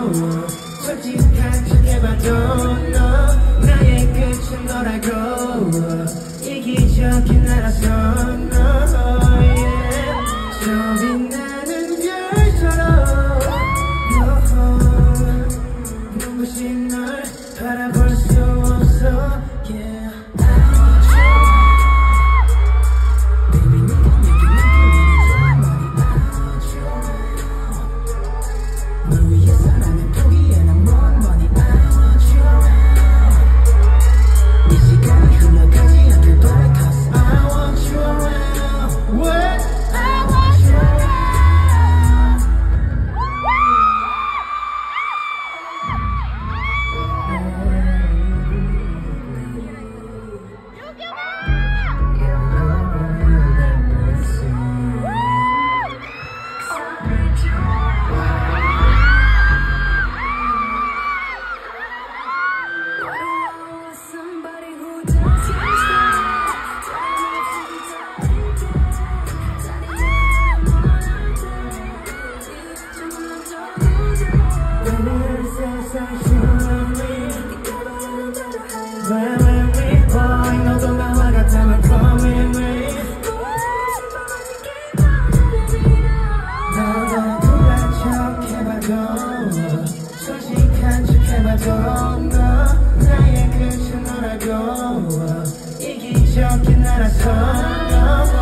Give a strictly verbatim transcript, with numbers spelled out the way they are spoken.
솔직한 척해봐도 너 나의 끝은 너라고 이기적인 나라서 너 yeah. 저 빛나는 별처럼 oh, 눈부신 널 바라볼 수 없어 yeah. 너도 나와 같다면 come with me 너도 쿨한 척 해봐도 솔직한 척 해봐도 너 나의 끝은 너라고 이기적인 나라서